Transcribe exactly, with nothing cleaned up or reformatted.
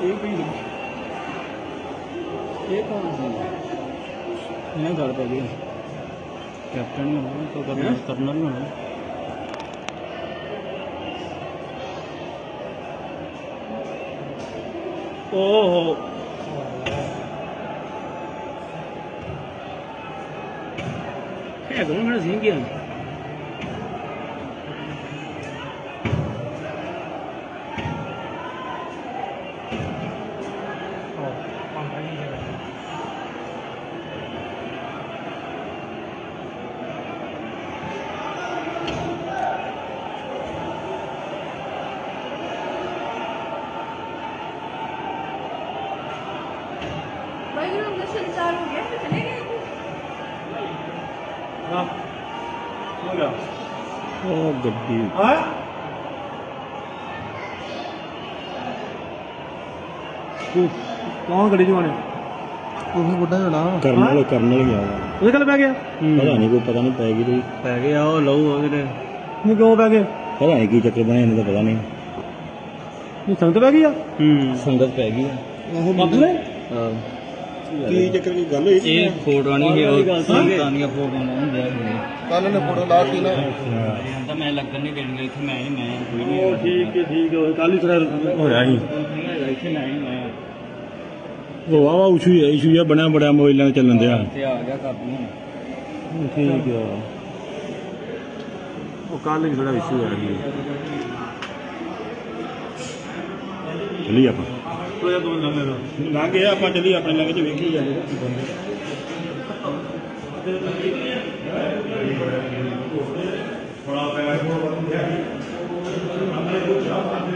ये कौन सी इन्हें गल पै गई कैप्टन ही होना तो करना करना भी होना ओहो है कौन मेरा सीन किया संचार हो गया तो चले गए हाँ हो गया ओ गड्डी हाँ कौन गड्डी चलाने ਉਹ ਬੁੱਢਾ ਜਣਾ ਕਰਨਲ ਕਰਨਲ ਗਿਆ ਉਹਦੇ ਕੋਲ ਪੈ ਗਿਆ ਪਤਾ ਨਹੀਂ ਕੋਈ ਪਤਾ ਨਹੀਂ ਪੈ ਗਈ ਤੇ ਪੈ ਗਿਆ ਉਹ ਲਊ ਉਹਦੇ ਨਹੀਂ ਕਿਉਂ ਪੈ ਗਿਆ ਪਤਾ ਨਹੀਂ ਕੀ ਚੱਕਰ ਬਣਿਆ ਇਹਨੂੰ ਤਾਂ ਪਤਾ ਨਹੀਂ ਨਹੀਂ ਸੰਗਤ ਪੈ ਗਈ ਆ ਹੂੰ ਸੰਗਤ ਪੈ ਗਈ ਉਹ ਬਾਬੂ ਨੇ ਹਾਂ ਕੀ ਚੱਕਰ ਕੀ ਗੱਲ ਹੋਈ ਇਹ ਫੋਟੋ ਨਹੀਂ ਹੈ ਉਹ ਸੰਗਤਾਂ ਦੀਆਂ ਫੋਟੋ ਨਾ ਹੁੰਦੀਆਂ ਹੋਣੀ ਕੱਲ ਨੇ ਫੋਟੋ ਲਾਤੀ ਨਾ ਤਾਂ ਮੈਂ ਲੱਗਣ ਨਹੀਂ ਦੇਣੀ ਇੱਥੇ ਮੈਂ ਹੀ ਮੈਂ ਕੋਈ ਨਹੀਂ ਉਹ ਠੀਕ ਹੈ ਠੀਕ ਹੈ ਕੱਲ ਹੀ ਤੇਰਾ ਹੋਇਆ ਸੀ ਇੱਥੇ ਮੈਂ ਹੀ ਮੈਂ ਉਹ ਵਾਵਾ ਇਸ਼ੂ ਹੈ ਇਸ਼ੂ ਜਿਹਾ ਬਣਿਆ ਬੜਾ ਮੋਬਾਈਲਾਂ ਤੇ ਚੱਲਣ ਦਿਆ ਤੇ ਆ ਗਿਆ ਕਰਦੀ ਹੁਣ ਠੀਕ ਆ ਉਹ ਕੱਲ ਹੀ ਥੋੜਾ ਇਸ਼ੂ ਆ ਗਈ ਚਲੀ ਆਪਾਂ ਤੋਇਆ ਦੋ ਲੰਘੇ ਲੰਘ ਗਏ ਆਪਾਂ ਚੱਲੀ ਆਪਣੇ ਲੰਘ ਚ ਵੇਖੀ ਜਾਂਦੇ ਥੋੜਾ ਪਿਆ